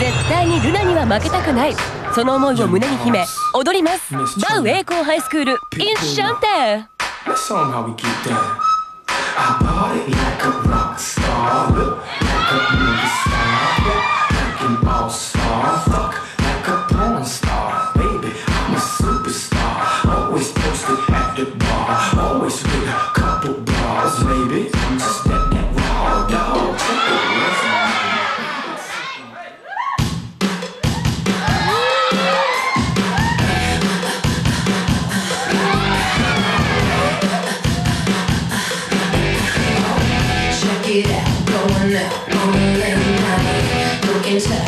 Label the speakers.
Speaker 1: 絶対にルナには負けたくない。その思いを胸に秘め踊ります。バウ栄光ハイスクールインシャンテ。
Speaker 2: Let's show 'em how we get down. I party like a rock star, look like a movie star, like an all-star, fuck like a porn star. Baby, I'm a superstar, always posted at the bar, always with a couple bras. Maybe I'm just that raw dog.
Speaker 3: Check it out, going out on a late night, looking to